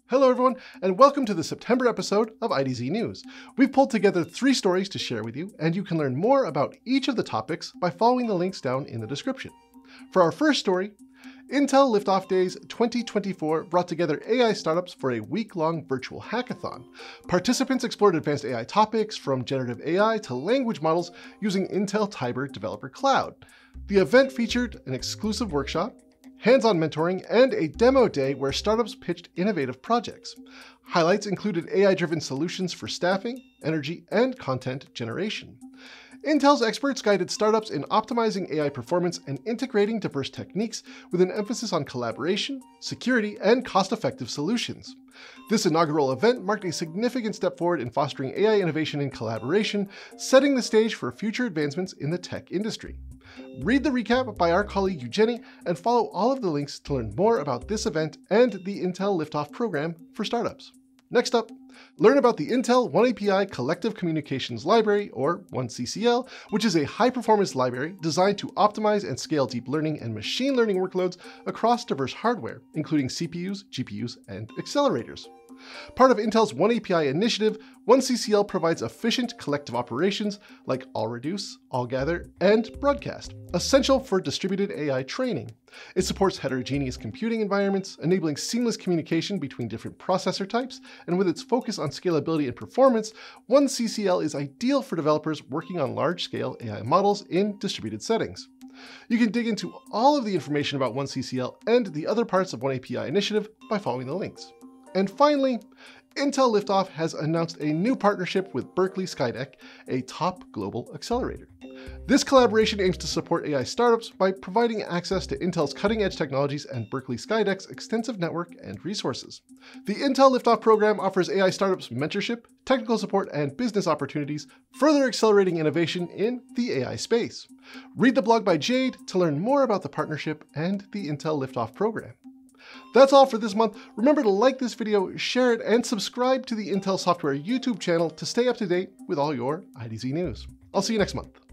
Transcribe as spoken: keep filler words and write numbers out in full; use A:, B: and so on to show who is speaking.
A: Hello everyone, and welcome to the September episode of I D Z News. We've pulled together three stories to share with you, and you can learn more about each of the topics by following the links down in the description. For our first story, Intel Liftoff Days twenty twenty-four brought together A I startups for a week-long virtual hackathon. Participants explored advanced A I topics from generative A I to language models using Intel Tiber Developer Cloud. The event featured an exclusive workshop, hands-on mentoring, and a demo day where startups pitched innovative projects. Highlights included A I-driven solutions for staffing, energy, and content generation. Intel's experts guided startups in optimizing A I performance and integrating diverse techniques with an emphasis on collaboration, security, and cost-effective solutions. This inaugural event marked a significant step forward in fostering A I innovation and collaboration, setting the stage for future advancements in the tech industry. Read the recap by our colleague Eugenie and follow all of the links to learn more about this event and the Intel Liftoff program for startups. Next up, learn about the Intel oneAPI Collective Communications Library, or one C C L, which is a high-performance library designed to optimize and scale deep learning and machine learning workloads across diverse hardware, including C P Us, G P Us, and accelerators. Part of Intel's oneAPI initiative, one C C L provides efficient collective operations like all reduce, all gather, and broadcast, essential for distributed A I training. It supports heterogeneous computing environments, enabling seamless communication between different processor types, and with its focus on scalability and performance, one C C L is ideal for developers working on large-scale A I models in distributed settings. You can dig into all of the information about one C C L and the other parts of oneAPI initiative by following the links. And finally, Intel Liftoff has announced a new partnership with Berkeley SkyDeck, a top global accelerator. This collaboration aims to support A I startups by providing access to Intel's cutting-edge technologies and Berkeley SkyDeck's extensive network and resources. The Intel Liftoff program offers A I startups mentorship, technical support, and business opportunities, further accelerating innovation in the A I space. Read the blog by Jade to learn more about the partnership and the Intel Liftoff program. That's all for this month. Remember to like this video, share it, and subscribe to the Intel Software YouTube channel to stay up to date with all your I D Z news. I'll see you next month.